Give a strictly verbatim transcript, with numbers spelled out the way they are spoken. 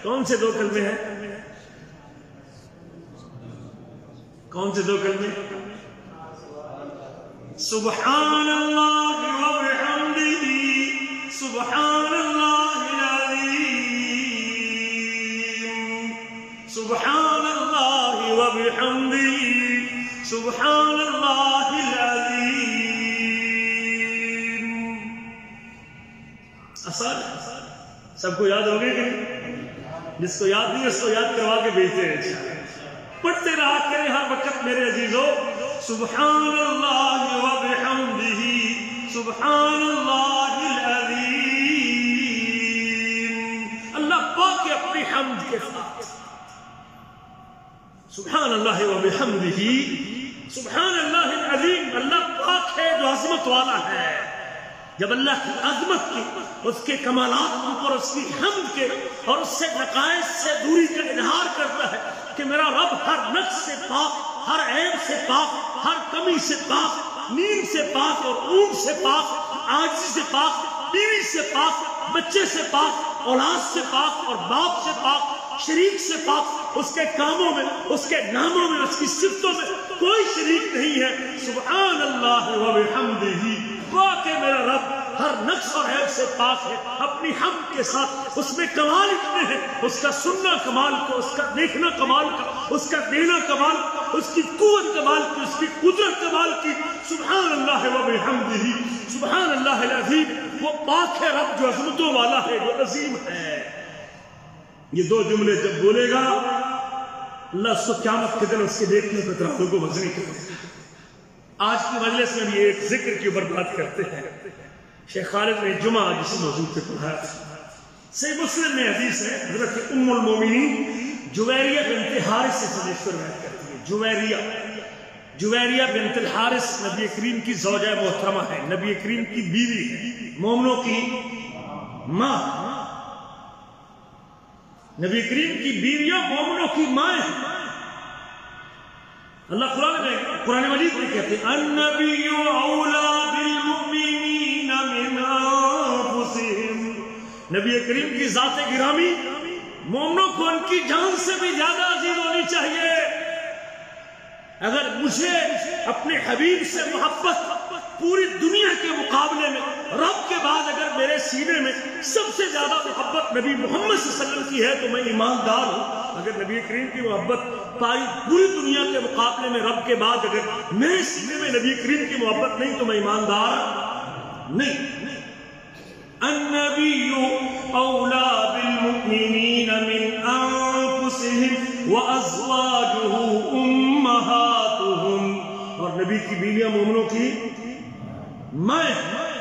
کون سے دو کلمے ہیں؟ کون سے دو کلمے؟ سبحان اللہ و بحمدہ سبحان اللہ العظیم سبحان اللہ و بحمدہ سبحان اللہ العظیم. آسان سب کو یاد ہو گئے کہ نہیں؟ جس کو یاد نہیں اس کو یاد کروا کے بھیجتے ہیں. پڑھتے رہا کریں ہر وقت میرے عزیزو. سبحان اللہ و بحمدہ سبحان اللہ العظیم. اللہ پاک ہے اپنی حمد کے ساتھ. سبحان اللہ و بحمدہ سبحان اللہ العظیم. اللہ پاک ہے جو عظمت والا ہے. جب اللہ کی عظمت کی اس کے کمالات اور اس کی حمد کے اور اس سے نقائص سے دوری کا اظہار کرتا ہے کہ میرا رب ہر نقص سے پاک، ہر عیب سے پاک، ہر کمی سے پاک، نیند سے پاک اور اونگ سے پاک، عاجزی سے پاک، بیوی سے پاک، بچے سے پاک، اولاد سے پاک اور باپ سے پاک، شریک سے پاک. اس کے کاموں میں، اس کے ناموں میں، اس کی صفتوں میں کوئی شریک نہیں ہے. سبحان اللہ و بحمدہ. پاک ہے میرا رب، ہر نقص اور عیب سے پاک ہے. اپنی حمد کے ساتھ اس میں کمال اتنے ہیں. اس کا سننا کمال کا، اس کا دیکھنا کمال کا، اس کا دینا کمال کا، اس کی قوت کمال کی، اس کی قدرت کمال کی. سبحان اللہ و بحمدہ سبحان اللہ العظیم. وہ پاک ہے رب جو عظمتوں والا ہے، جو عظیم ہے. یہ دو جملے جب بولے گا اللہ اس کو قیامت کے دن اس کے دیکھنے پہ ترازو کو وزنی کرے. آج کی مجلس میں بھی ایک ذکر کے اوپر بات کرتے ہیں. شیخ خالد نے جمعہ جس موضوع پہ پڑھا. صحیح مسلم میں حدیث ہے، حضرت ام المومنین جویریہ بنت حارث سے حدیث روایت کرتی ہے. جویریہ جویریہ بنت الحارث نبی کریم کی زوجہ محترمہ ہے، نبی کریم کی بیوی ہے، مومنوں کی ماں. نبی کریم کی بیویاں مومنوں کی ماں ہیں. اللہ قرآن میں قرآن مجید میں کہتے ہیں النبی اولا بالمؤمنین من انفسہم. نبی کریم کی ذات گرامی مومنوں کو ان کی جان سے بھی زیادہ عزیز ہونی چاہیے. اگر مجھے اپنے حبیب سے محبت پوری دنیا کے مقابلے میں رب کے بعد اگر میرے سینے میں سب سے زیادہ محبت نبی محمد صلی اللہ علیہ وسلم کی ہے تو میں ایماندار ہوں. اگر نبی کریم کی محبت پاری پوری دنیا کے مقابلے میں رب کے بعد اگر میرے سینے میں نبی کریم کی محبت نہیں تو میں ایماندار نہیں. النبی اولا بالمؤمنین من انفسہم وازواجہ امہاتہم. اور نبی کی بیویاں مومنوں کی ماں